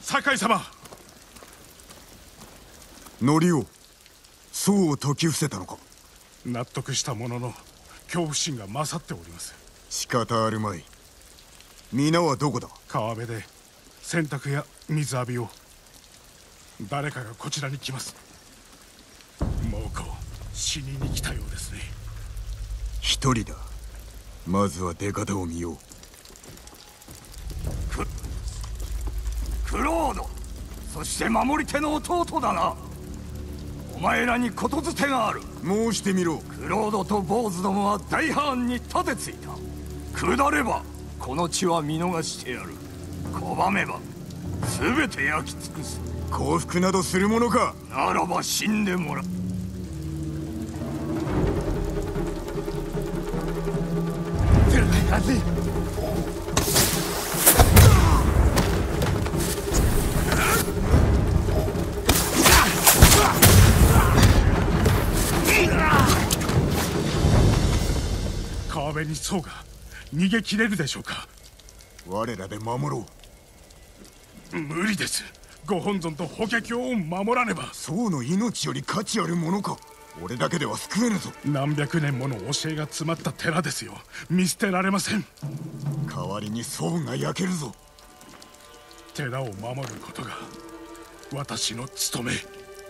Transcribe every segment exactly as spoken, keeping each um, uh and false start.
酒井様。 ノリオ、僧を説き伏せたのか。 納得したものの恐怖心が勝っております。 仕方あるまい。皆はどこだ。 川辺で洗濯や水浴びを。誰かがこちらに来ます。猛虎、死にに来たようですね。 一人だ。まずは出方を見よう。 ククロード、そして守り手の弟だな。お前らにことづてがある。 申してみろ。 クロードと坊主どもは大藩に盾ついた。下ればこの地は見逃してやる。拒めば全て焼き尽くす。 降伏などするものか。 ならば死んでもらう。 川辺に僧が逃げ切れるでしょうか。 我らで守ろう。無理です。ご本尊と法華経を守らねば。 僧の命より価値あるものか。俺だけでは救えぬぞ。 何百年もの教えが詰まった寺ですよ。見捨てられません。 代わりに僧が焼けるぞ。 寺を守ることが私の務め。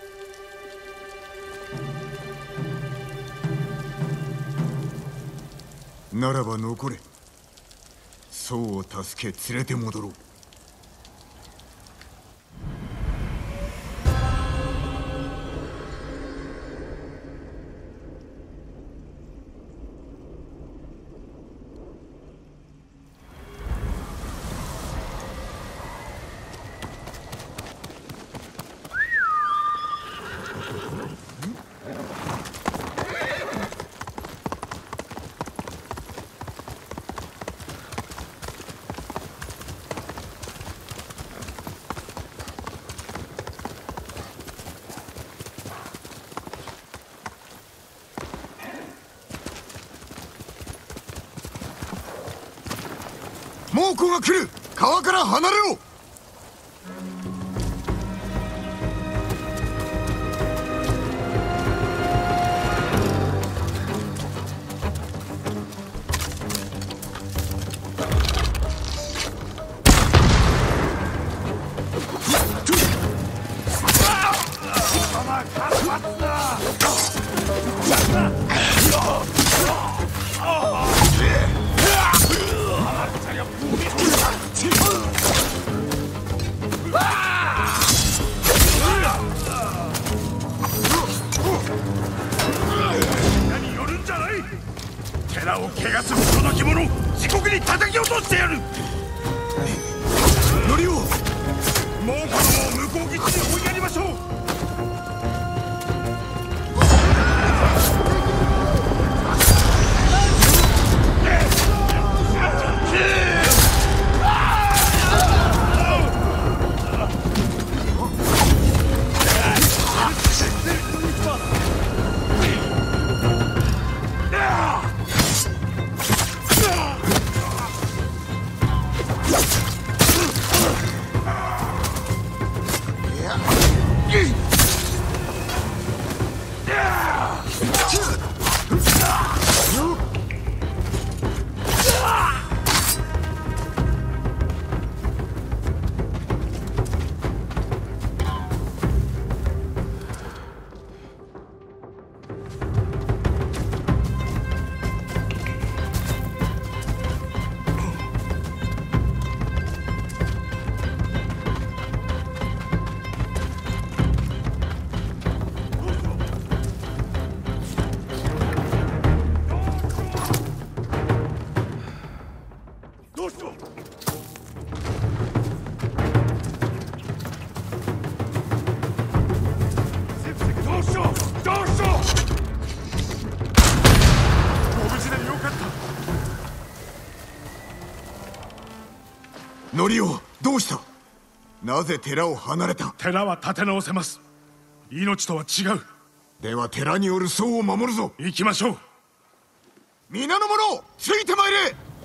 ならば残れ。僧を助け連れて戻ろう。猛虎が来る。川から離れろ。 寺を汚す不届き者、地獄に叩き落としてやる。 ノリオ、 もう子供を向こう岸に追いやりましょう。 ノリオ、どうした。なぜ寺を離れた。 寺は立て直せます。命とは違う。 では寺による僧を守るぞ。 行きましょう。 皆の者、ついてまいれ。 「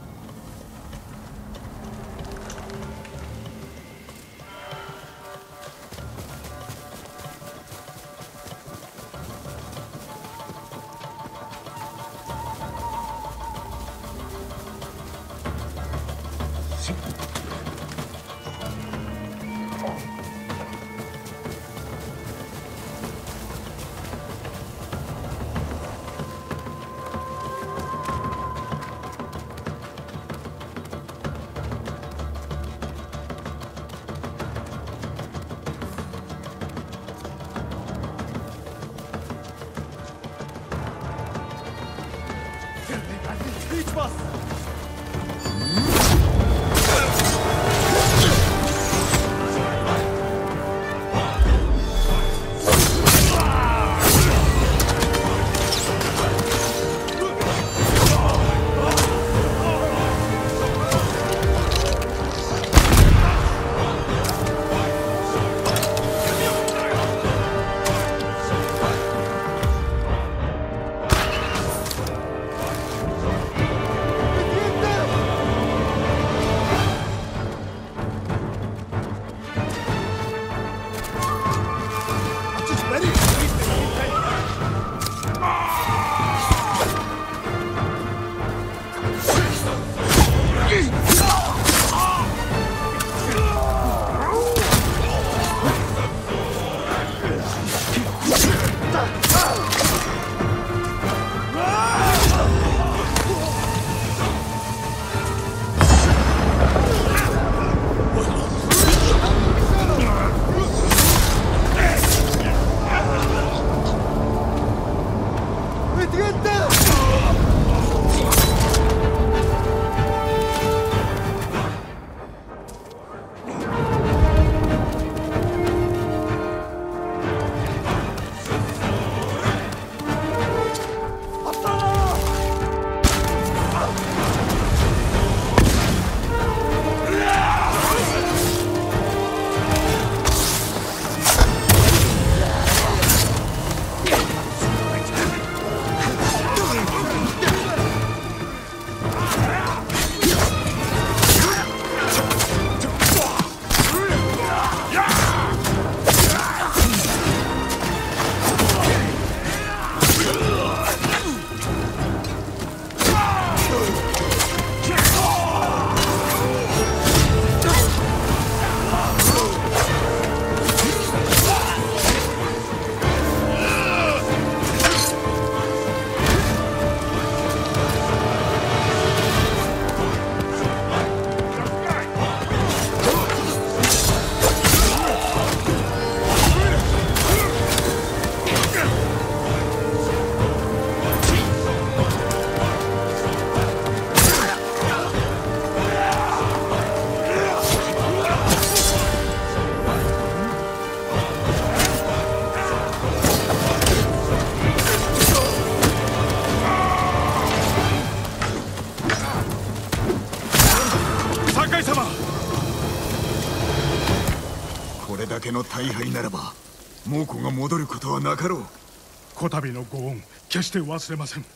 だけの大敗ならば猛虎が戻ることはなかろう。 こたびのご恩決して忘れません。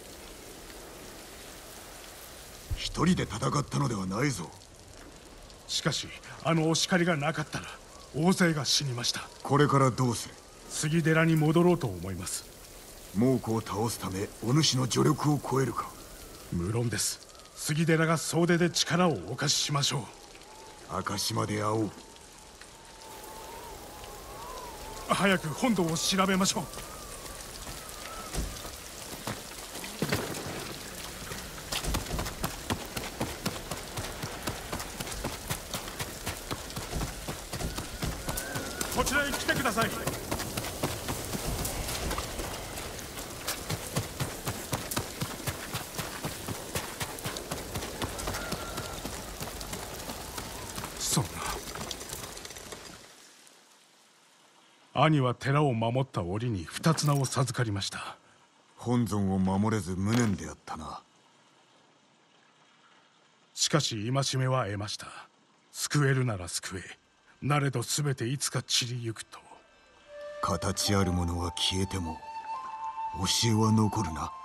一人で戦ったのではないぞ。 しかしあのお叱りがなかったら大勢が死にました。 これからどうする？ 杉寺に戻ろうと思います。 猛虎を倒すためお主の助力を超えるか？ 無論です。杉寺が総出で力をお貸ししましょう。 明石まで会おう。 早く本堂を調べましょう。こちらへ来てください。そんな。兄は寺を守った折に二つ名を授かりました。 本尊を守れず無念であったな。 しかし戒めは得ました。救えるなら救え、なれど全ていつか散りゆくと。 形あるものは消えても教えは残るな。